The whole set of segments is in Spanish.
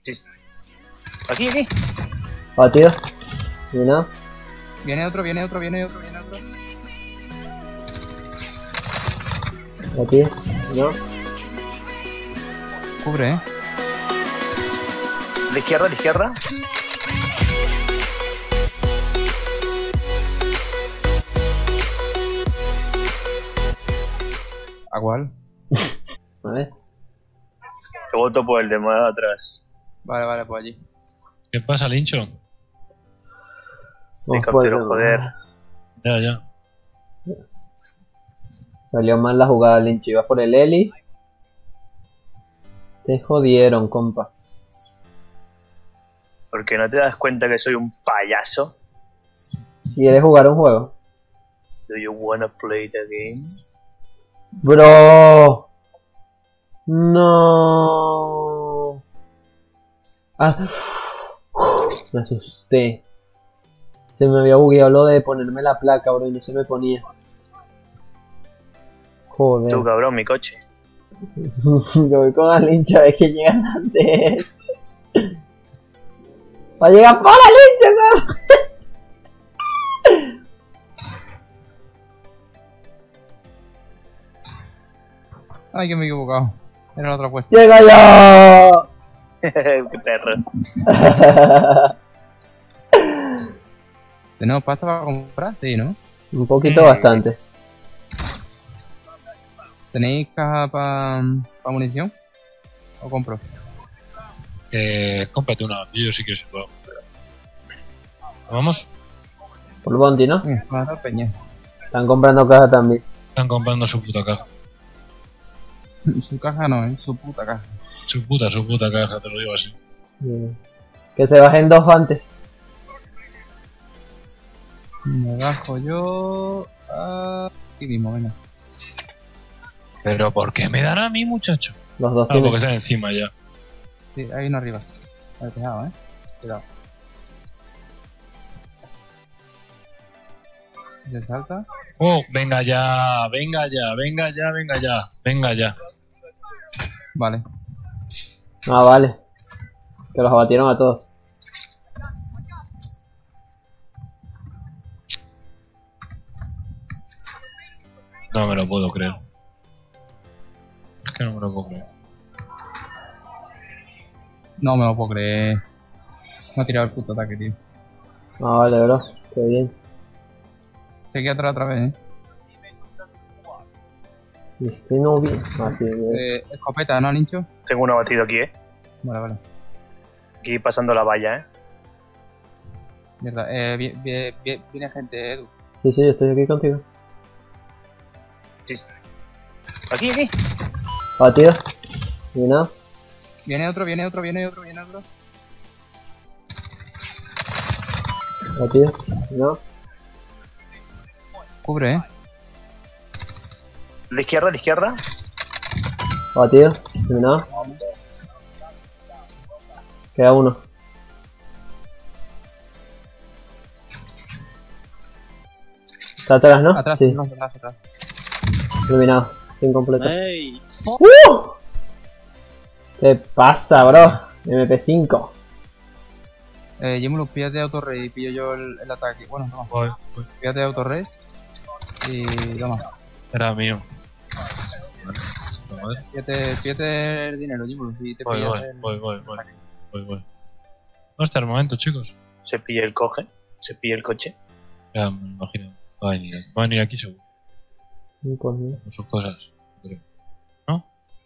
Sí. Aquí, aquí. Batido. ¿Y no? Viene otro, viene otro, viene otro, viene otro. Batido. ¿Y no? Cubre, De izquierda, de izquierda. ¿A cuál? Vale. Yo voto por el de más atrás. Vale, vale, pues allí. ¿Qué pasa, Lincho? Helicóptero, joder. Ya. Salió mal la jugada, Lincho. Ibas por el Eli. Te jodieron, compa. Porque no te das cuenta que soy un payaso. ¿Quieres jugar un juego? Do you wanna play the game? Bro. No. Ah. Me asusté. Se me había bugueado lo de ponerme la placa, bro, y no se me ponía. Joder. Tú, cabrón, mi coche. Yo voy con la hincha, es que llegan antes. Va a llegar por la hincha, ¿no? Ay, que me he equivocado. Era la otra puesta. ¡Llega yo! Qué perro. ¿Tenemos pasta para comprar? Sí, ¿no? Un poquito bastante. ¿Tenéis caja para munición? ¿O compro? Cómprate una, yo sí que se puedo. ¿Vamos? Por Bounty, ¿no? Para peña. Están comprando cajas también. Están comprando su puta caja. Su caja no, su puta caja. Su puta caja, te lo digo así. Que se bajen dos antes. Me bajo yo aquí mismo, venga. ¿Pero por qué me dan a mí, muchacho? Los dos Ah, tienen. porque están encima ya. Sí, hay uno arriba. Al tejado, Cuidado. ¿Se salta? Oh, venga ya, venga ya, venga ya, venga ya, venga ya. Vale. Ah, vale. Que los abatieron a todos. No me lo puedo creer. Es que no me lo puedo creer. No me lo puedo creer. Me ha tirado el puto ataque, tío. Ah, vale, bro. Qué bien. Se queda atrás otra vez, Y es que no vi. Así es. Escopeta, ¿no, Nincho? Tengo uno abatido aquí, Vale, vale. Aquí pasando la valla, Mierda, viene gente, Edu. Sí, sí, estoy aquí contigo. Sí. Aquí, aquí. Batido. ¿Y no? Viene otro, viene otro, viene otro, viene otro. Batido. ¿Y no? Cubre, De izquierda, de izquierda. Batido. ¿Y no? Queda uno. Está atrás, ¿no? Atrás, Sí. no, atrás. Iluminado. Incompleto. Hey, ¿Qué pasa, bro? MP5. Jimmy, píllate autorred y pillo yo el ataque. Bueno, toma. Voy. Píllate autorred y toma. Era mío. Píllate el dinero, Jimmy, y te Voy. pillas el... ¿Dónde está el momento, chicos? Se pilla el coge. Se pilla el coche. Ya me imagino. Va a venir aquí seguro. Pues no. Con sus cosas. Creo. ¿No?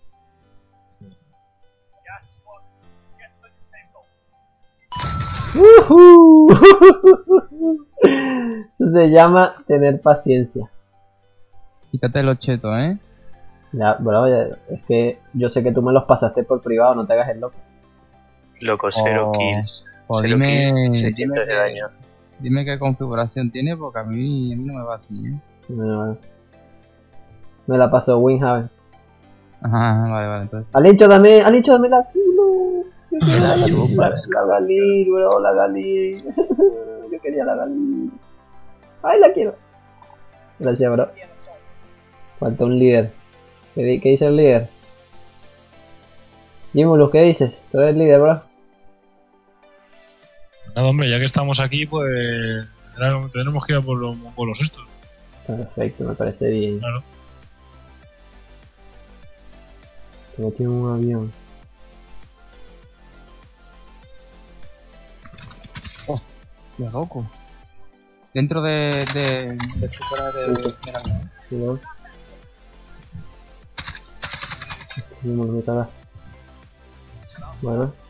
Eso se llama tener paciencia. Quítate los chetos, Ya, bro, es que yo sé que tú me los pasaste por privado, no te hagas el loco. Loco, 0 Oh. kills. Pues 0 dime, kills, 600 de daño. dime qué configuración tiene, porque a mí no me va así, Bueno, me la pasó Winhaven. Ajá, vale, entonces. Al hincho dame la culo. Yo quería la chupas. Galil, bro, la Galil. Yo quería la Galil. Ay, la quiero. Gracias, bro. Falta un líder. ¿Qué dice el líder? Jimulus, ¿qué dices? Tú eres el líder, bro. Nada, hombre, ya que estamos aquí, pues tenemos que ir a por los mongolos estos. Perfecto, me parece bien. Claro. Que no tiene un avión. Qué loco. Dentro de fuera de la avión. Cuidado. No me cagas. Bueno.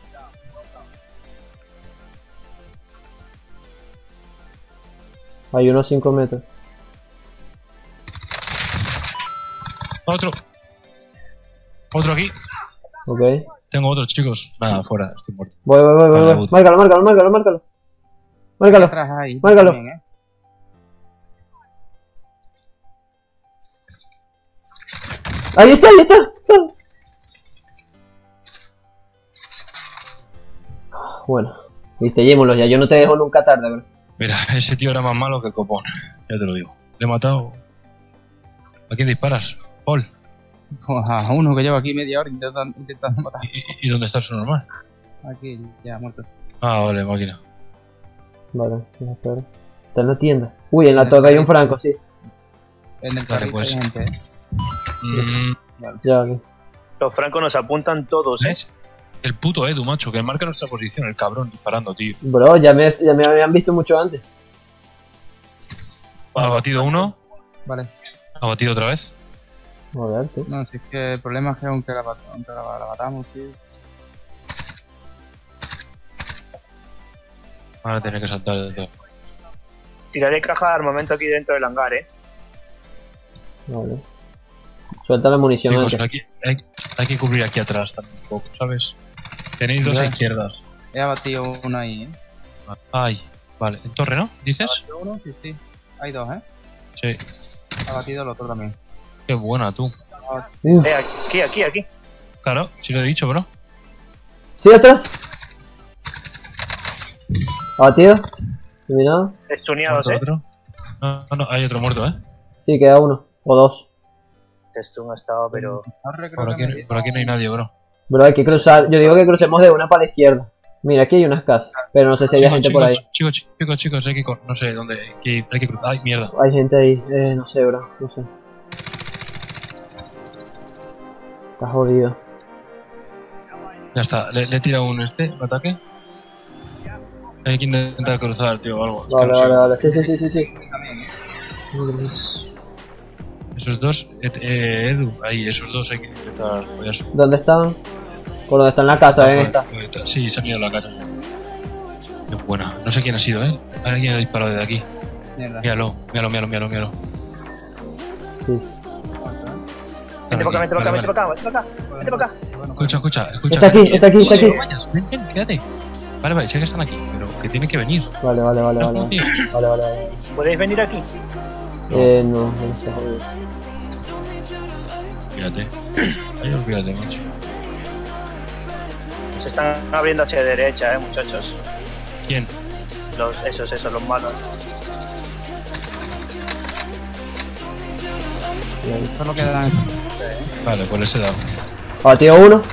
Hay unos 5 metros. Otro. Otro aquí. Ok. Tengo otros, chicos. Nada, fuera, estoy muerto. Voy. Vale, Voy. Márcalo. Márcalo. Atrás ahí. Márcalo. También, ¿eh? Ahí está. Bueno. Viste, llémoslo ya. Yo no te dejo nunca tarde, bro. Mira, ese tío era más malo que el copón. Ya te lo digo. Le he matado. ¿A quién disparas? Paul. Pues a uno que lleva aquí media hora intentando matar. ¿Y dónde está el subnormal? Aquí, ya muerto. Ah, vale, máquina. Vale, espera. Está en la tienda. Uy, en la torre hay un franco, sí. En el Vale, carrito pues. hay gente, ¿eh? Ya, ok. Los francos nos apuntan todos, ¿eh? ¿Ves? El puto Edu, macho, que marca nuestra posición, el cabrón, disparando, tío. Bro, ya me habían visto mucho antes. Ha batido uno, Vale. ha batido otra vez. A ver, tú. No, si es que el problema es que aunque la matamos, tío. Ahora tiene que saltar del todo. Tiraré caja de armamento aquí dentro del hangar, ¿eh? Vale. Suelta la munición Chicos, antes. aquí, hay que cubrir aquí atrás también un poco, ¿sabes? Tenéis dos Ya. izquierdas. He abatido uno ahí, ¿eh? Ay, vale. ¿En torre, no? ¿Dices? ¿Abatido uno? Sí, sí. Hay dos, ¿eh? Sí. Ha abatido el otro también. Qué buena, tú. Uf. Aquí. Claro, sí lo he dicho, bro. ¿Sí, atrás? ¿Abatido? ¿Terminado? Estuneados, ¿Muerto ¿eh? otro? No, hay otro muerto, ¿eh? Sí, queda uno. O dos. Stun ha estado, pero... Torre creo Por que aquí, me por aquí no hay nadie, bro. Bro, hay que cruzar. Yo digo que crucemos de una para la izquierda. Mira, aquí hay unas casas. Pero no sé si hay gente por ahí. Chicos, hay que... No sé dónde... Hay que cruzar. Ay, mierda. Hay gente ahí. No sé, bro. No sé. Está jodido. Ya está. Le he tirado un ataque. Hay que intentar cruzar, tío, o algo. Vale. Sí. Esos dos... Edu, ahí, esos dos hay que intentar... apoyarse. ¿Dónde están? Por donde está en la casa, ven esta. Sí, se han ido a la casa. Qué buena. No sé quién ha sido, ¿eh? Alguien ha disparado desde aquí. Mierda. Míralo. Sí. Vente para acá. Escucha. Está aquí. No vayas, ven, quédate. Vale, sé que están aquí, pero que tienen que venir. Vale. No, tío. Vale. ¿Podéis venir aquí? No está jodido. Fíjate. Ay, olvídate, macho. Se están abriendo hacia derecha, muchachos. ¿Quién? Esos, los malos. Solo quedan. Vale, pues les he dado. Abatido uno.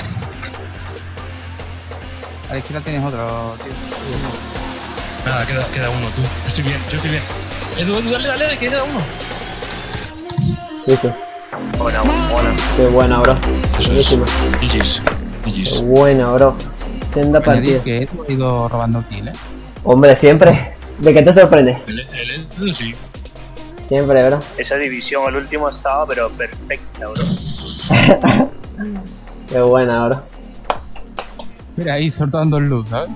A la izquierda tienes otro, tío. Nada, queda uno, tú. Yo estoy bien. Edu, dale, queda uno. Listo. Buena. Qué buena, bro. Eso es. Buenísima. Qué GG's. buena, bro. Senda partida. Añadir que he ido robando kill, ¿eh? Hombre, siempre. ¿De qué te sorprende? El Edu sí. Siempre, bro. Esa división, el último estaba, pero perfecta, bro. Qué buena, bro. Mira, ahí soltando el luz, ¿sabes?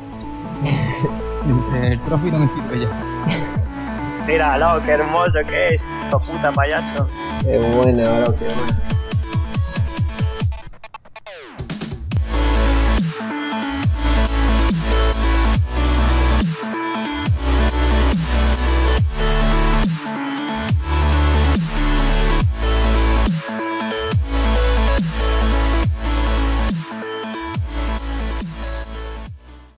El trophy no me sirve ya. Mira, qué hermoso que es. Hijo puta payaso. Qué buena, bro. Qué buena.